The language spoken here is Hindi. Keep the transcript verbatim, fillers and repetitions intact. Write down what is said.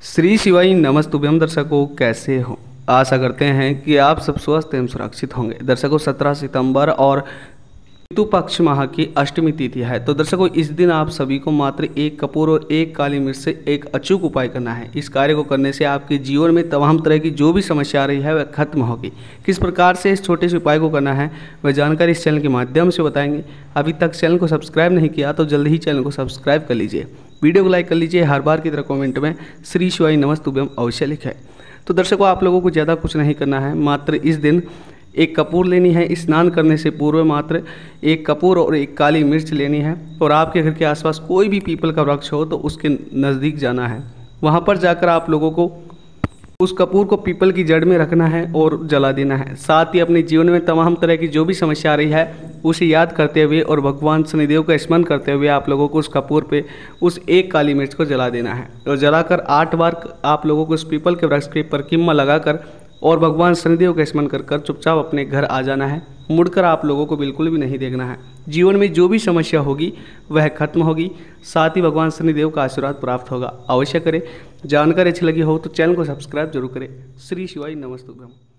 श्री शिवाय नमस्तुभ्यम। दर्शकों, कैसे हो? आशा करते हैं कि आप सब स्वस्थ एवं सुरक्षित होंगे। दर्शकों, सत्रह सितंबर और पितृ पक्ष माह की अष्टमी तिथि है। तो दर्शकों, इस दिन आप सभी को मात्र एक कपूर और एक काली मिर्च से एक अचूक उपाय करना है। इस कार्य को करने से आपके जीवन में तमाम तरह की जो भी समस्या आ रही है वह खत्म होगी। किस प्रकार से इस छोटे से उपाय को करना है वह जानकारी इस चैनल के माध्यम से बताएंगे। अभी तक चैनल को सब्सक्राइब नहीं किया तो जल्द ही चैनल को सब्सक्राइब कर लीजिए, वीडियो को लाइक कर लीजिए। हर बार की तरह कमेंट में श्री शिवाय नमस्तुभ्यम अवश्य लिखें। तो दर्शकों, आप लोगों को ज़्यादा कुछ नहीं करना है। मात्र इस दिन एक कपूर लेनी है। स्नान करने से पूर्व मात्र एक कपूर और एक काली मिर्च लेनी है और आपके घर के आसपास कोई भी पीपल का वृक्ष हो तो उसके नज़दीक जाना है। वहाँ पर जाकर आप लोगों को उस कपूर को पीपल की जड़ में रखना है और जला देना है। साथ ही अपने जीवन में तमाम तरह की जो भी समस्या आ रही है उसे याद करते हुए और भगवान शनिदेव का स्मरण करते हुए आप लोगों को उस कपूर पे उस एक काली मिर्च को जला देना है। और जलाकर आठ बार आप लोगों को उस पीपल के वृक्ष के ऊपर किम्मा लगाकर और भगवान शनिदेव का स्मरण कर कर चुपचाप अपने घर आ जाना है। मुड़कर आप लोगों को बिल्कुल भी नहीं देखना है। जीवन में जो भी समस्या होगी वह खत्म होगी। साथ ही भगवान शनिदेव का आशीर्वाद प्राप्त होगा। अवश्य करें। जानकारी अच्छी लगी हो तो चैनल को सब्सक्राइब जरूर करें। श्री शिवाय नमस्तुभ्यम।